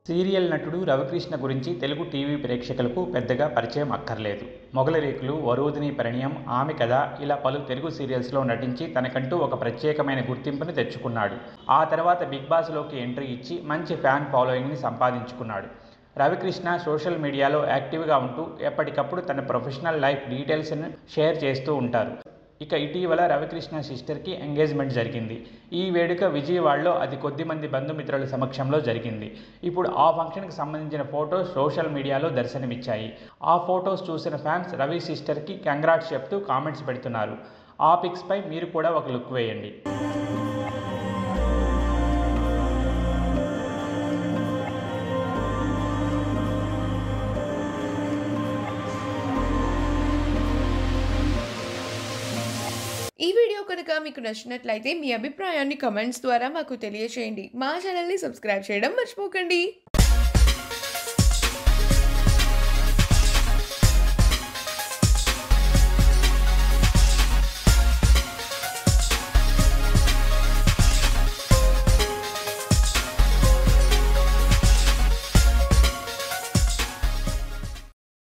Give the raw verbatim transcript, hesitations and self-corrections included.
Serial నటుడు రవికృష్ణ గురించి Telugu TV ప్రేక్షకులకు పెద్దగా పరిచయం అక్కర్లేదు. మొగలిరేకులు, వరూధిని పరిణయం, ఆమె కథ ఇలా పలు తెలుగు సీరియల్స్లో నటించి తనకంటూ ఒక ప్రత్యేకమైన గుర్తింపుని తెచ్చుకున్నాడు. ఆ తర్వాత బిగ్ బాస్లోకి ఎంట్రీ ఇచ్చి మంచి ఫ్యాన్ ఫాలోయింగ్ని సంపాదించుకున్నాడు. రవికృష్ణ సోషల్ మీడియాలో యాక్టివ్గా ఉంటూ ఎప్పటికప్పుడు తన ప్రొఫెషనల్ లైఫ్ డీటెయిల్స్ను షేర్ చేస్తూ ఉంటారు. ఇక ఇటీవల రవికృష్ణ సిస్టర్కి ఎంగేజ్మెంట్ జరిగింది. ఈ వేడుక విజయవాడలో అతి కొద్ది మంది బంధుమిత్రుల సమక్షంలో జరిగింది. ఇప్పుడు ఆ ఫంక్షన్కి సంబంధించిన ఫొటోస్ సోషల్ మీడియాలో దర్శనమిచ్చాయి. ఆ ఫొటోస్ చూసిన ఫ్యాన్స్ రవి సిస్టర్కి కంగ్రాట్స్ చెప్తూ కామెంట్స్ పెడుతున్నారు. ఆ పిక్స్పై మీరు కూడా ఒక లుక్ వేయండి. ఈ వీడియో కనుక మీకు నచ్చినట్లయితే మీ అభిప్రాయాన్ని కామెంట్స్ ద్వారా మాకు తెలియజేయండి. మా ఛానల్ని సబ్స్క్రైబ్ చేయడం మర్చిపోకండి.